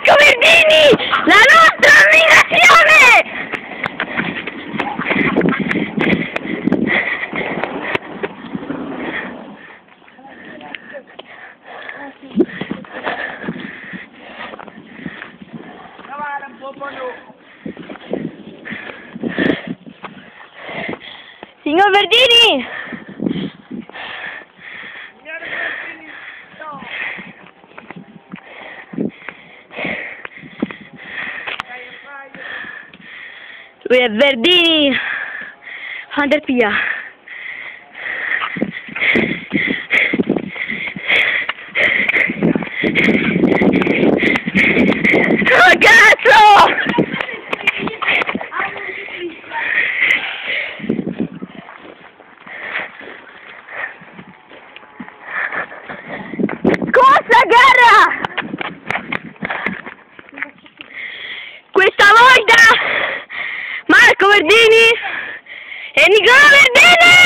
Marco Verdini, la nostra ammirazione! Signor Verdini! Lui è Verdini van der Pia. Oh, cazzo! Cosa gara! Questa volta Marco Verdini e Nicola Verdini!